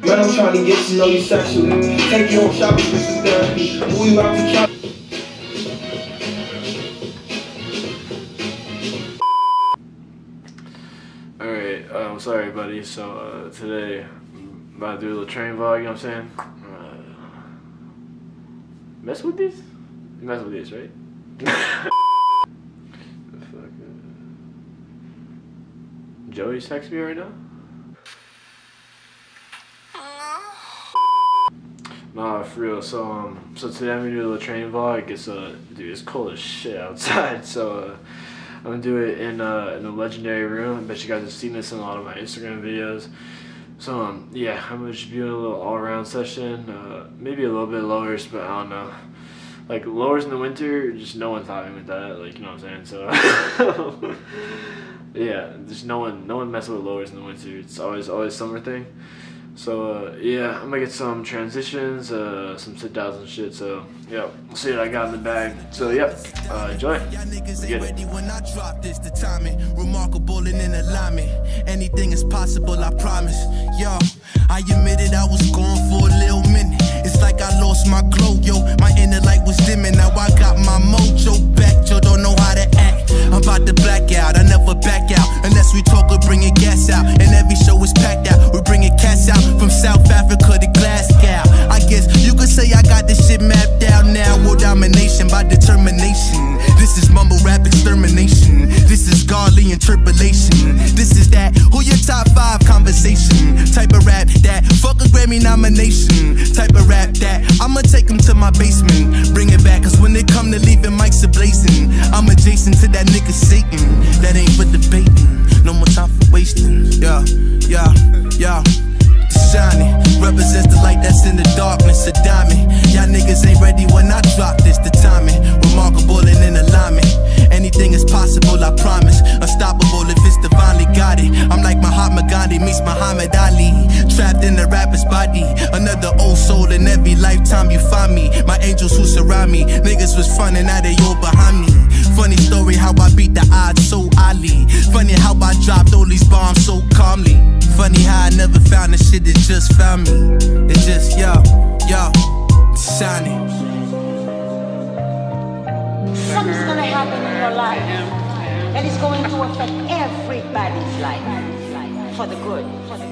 Man, I'm trying to get to know you sexually. Take you on shopping trips for therapy. Move you out to Cali. Alright, I'm sorry buddy, so today I'm about to do a little train vlog, you know what I'm saying? Mess with these? You mess with these, right? Joey's texting me right now? Nah, for real. So today I'm gonna do a little training vlog. Dude, it's cold as shit outside. So I'm gonna do it in a legendary room. I bet you guys have seen this in a lot of my Instagram videos. So yeah, I'm gonna just be doing a little all-around session. Maybe a little bit lowers, but I don't know. Like lowers in the winter, just no one's having with that. Like, you know what I'm saying? So yeah, just no one messing with lowers in the winter. It's always summer thing. So yeah, I'm gonna get some transitions, some sit downs and shit. So yeah, we'll see what I got in the bag. So yeah, enjoy. Get it. When I drop this, the timing remarkable and in alignment. Anything is possible, I promise. Yo, I admitted I was gone for a little minute. It's like I lost my glow, yo. My inner light was dimming. Now I got my mojo back. Yo, don't know how to act. I'm about to black out. I never back out unless we talk or bringing gas out. And every show is packed out. We're bringing cats out from South Africa to Glasgow. I guess you could say I got this shit mapped out now. World domination by determination. This is mumble rap extermination. This is godly interpolation. This is that who your top 5 conversation. Type of rap that fuck a Grammy nomination. Type of rap that I'ma take them to my basement. Bring it back, cause when they come to leaving mics ablazing, I'm adjacent to that nigga Satan. That ain't for debating. No more time for wasting. Yeah, yeah, yeah. Shining, represents the light that's in the darkness, a diamond. Y'all niggas ain't ready when I drop this, the timing remarkable and in alignment. Anything is possible, I promise. Unstoppable if it's divinely guided. I'm like Mahatma Gandhi meets Muhammad Ali, trapped in the rapper's body. Another old soul in every lifetime you find me. My angels who surround me, niggas was frontin', now they all behind me. Funny story how I beat the odds so highly. Funny how I dropped all these bombs so calmly. Funny how I never found the shit that just found me. It's just, yo, shining. Something's gonna happen in your life that is going to affect everybody's life for the good.